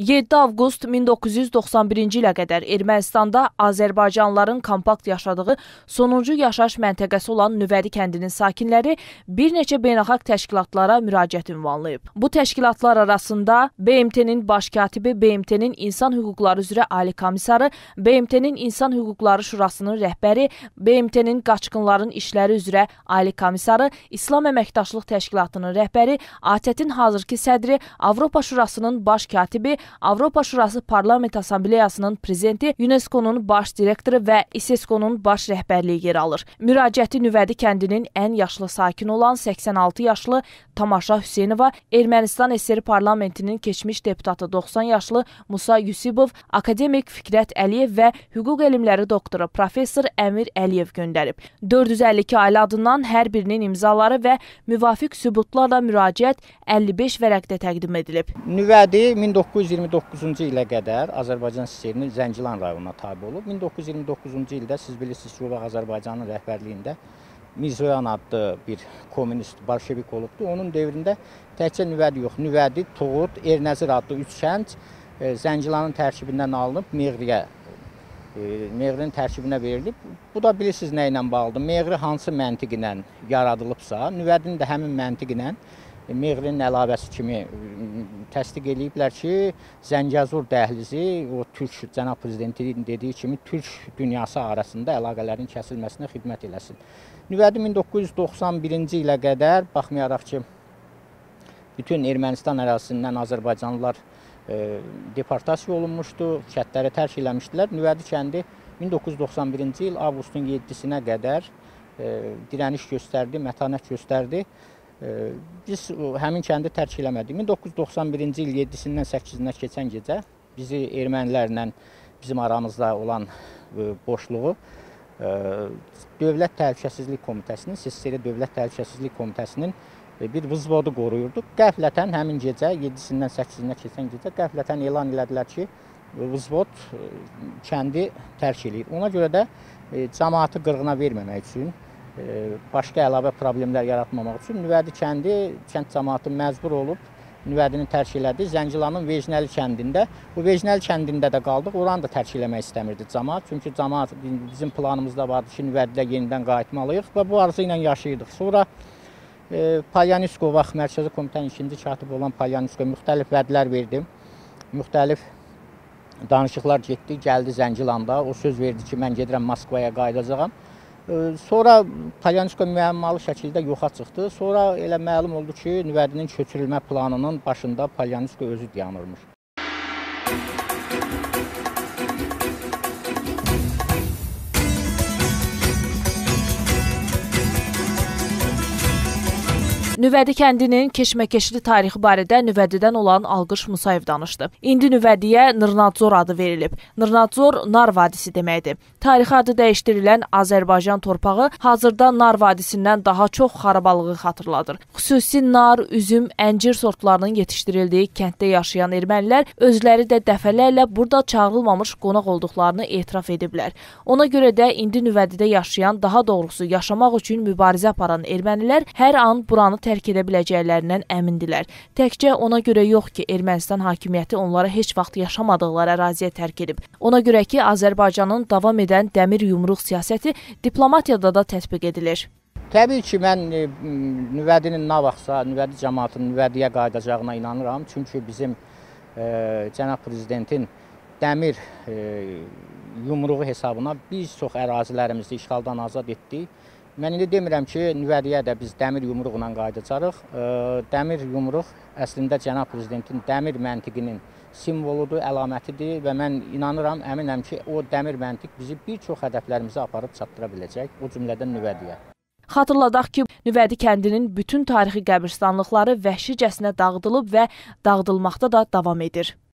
7 avqust 1991-ci ilə qədər Ermənistanda Azərbaycanlıların kompakt yaşadığı sonuncu yaşayış məntəqəsi olan Nüvədi kəndinin sakinləri bir neçə beynəlxalq təşkilatlara müraciət ünvanlayıb. Bu təşkilatlar arasında BMT-nin baş katibi, BMT-nin İnsan Hüquqları üzrə Ali Komissarı, BMT-nin İnsan Hüquqları Şurasının rəhbəri, BMT-nin Qaçqınların İşləri üzrə Ali Komissarı, İslam Əməkdaşlıq Təşkilatının rəhbəri, ATƏT-in hazırki sədri, Avropa Şurasının baş katibi, Avropa Şurası Parlament Assambleyasının prezidenti, UNESCO-nun baş direktoru və İSESCO-nun baş rəhbərliyi yer alır. Müraciəti Nüvədi kəndinin ən yaşlı sakin olan 86 yaşlı Tamaşa Hüseynova, Ermənistan SR Parlamentinin keçmiş deputatı 90 yaşlı Musa Yusibov, akademik Fikrət Əliyev və hüquq elmləri doktoru professor Əmir Əliyev göndərib. 452 ailə adından hər birinin imzaları və müvafiq sübutlarla müraciət 55 vərəqdə təqdim edilib. Nüvədi 1929-cu ilə qədər Azərbaycan SSR-nin Zəngilan rayonuna tabe olub. 1929-cu ildə siz bilirsiniz ki, Azərbaycanın rəhbərliyində Mirzoyan adlı bir komünist, bolşevik olubdu. Onun dövründə təkcə Nüvədi yox, Nüvədi, Toğut, Ernəzir adlı 3 kənd Zəngilanın tərkibindən alınıb Meğriyə, Meğrinin tərkibinə verilib. Bu da bilirsiniz nə ilə bağlıdır. Meğri hansı məntiq ilə yaradılıbsa, Nüvədinin də həmin məntiq ilə Meğrinin əlavəsi kimi təsdiq ediblər ki, Zəngəzur dəhlizi, o Türk cənab prezidentin dediyi kimi Türk dünyası arasında əlaqələrin kəsilməsinə xidmət eləsin. Nüvədi 1991-ci ilə qədər, baxmayaraq ki, bütün Ermənistan ərazisindən Azərbaycanlılar deportasiya olunmuşdu, kəndləri tərk eləmişdilər. Nüvədi kəndi 1991-ci il avqustun 7-sinə qədər dirəniş göstərdi, mətanət göstərdi. Biz həmin kəndi tərk eləmədik. 1991-ci il 7-sindən 8-nə keçən gecə bizi ermənilərlə bizim aramızda olan boşluğu Dövlət Təhlükəsizlik Komitəsinin, SSR Dövlət Təhlükəsizlik Komitəsinin bir vızvodu qoruyurduq. Qəflətən həmin gecə 7-sindən 8-nə keçən gecə qəflətən elan elədilər ki, vızvod kəndi tərk eləyir. Ona görə də cəmaatı qırğına verməmək üçün, başqa əlavə problemlər yaratmamaq üçün Nüvədi kənd cəmaatı məcbur olub Nüvədini tərk elədi. Zəngilanın Vecnəli kəndində, bu Vecnəli kəndində də qaldıq. Oranı da tərk eləmək istəmirdi cəmaat. Çünki cəmaat bizim planımızda vardı ki, Nüvədidə yenidən qayıtmalıyıq və bu arzu ilə yaşayırdıq. Sonra Palyanisko vaxt Mərkəzi Komitənin ikinci katibi olan Palyanisko müxtəlif vədlər verdi. Müxtəlif danışıqlar getdi, gəldi Zəngilanda. O söz verdi ki, mən gedirəm Moskvaya qayıdacağam. Sonra Palyanisko müəmmalı şəkildə yoxa çıxdı. Sonra elə məlum oldu ki, Nüvədinin köçürülmə planının başında Palyanisko özü dayanırmış. Nüvədi kəndinin keşməkeşli tarixi barədə Nüvədidən olan Alqış Musayev danışdı. İndi Nüvədiyə Nırnadzor adı verilib. Nırnadzor Nar vadisi deməkdir. Tarixi adı dəyişdirilən Azərbaycan torpağı hazırda Nar vadisindən daha çox xarabalığı xatırladır. Xüsusi nar, üzüm, əncir sortlarının yetişdirildiyi kənddə yaşayan ermənilər özləri də dəfələrlə burada çağırılmamış qonaq olduqlarını etiraf ediblər. Ona görə də indi Nüvədidə yaşayan, daha doğrusu yaşamaq üçün mübarizə aparan ermənilər hər an buranı tərk edə biləcəklərindən əmindilər. Təkcə ona görə yox ki, Ermənistan hakimiyyəti onlara heç vaxt yaşamadıqları əraziyə tərk edib. Ona görə ki, Azərbaycanın davam edən dəmir yumruq siyasəti diplomatiyada da tətbiq edilir. Təbii ki, mən Nüvədinin nə vaxtsa, Nüvədi cəmaatının Nüvədiyə qayıdacağına inanıram. Çünki bizim cənab prezidentin dəmir yumruğu hesabına biz çox ərazilərimizi işğaldan azad etdik. Mən indi demirəm ki, Nüvədiyə də biz dəmir yumruqla qayıdacağıq. Dəmir yumruq əslində cənab prezidentin dəmir məntiqinin simvoludur, əlamətidir və mən inanıram, əminəm ki, o dəmir məntiq bizi bir çox hədəflərimizi aparıb çatdıra biləcək, o cümlədən Nüvədiyə. Xatırladaq ki, Nüvədi kəndinin bütün tarixi qəbirstanlıqları vəhşicəsinə dağıdılıb və dağıdılmaqda da davam edir.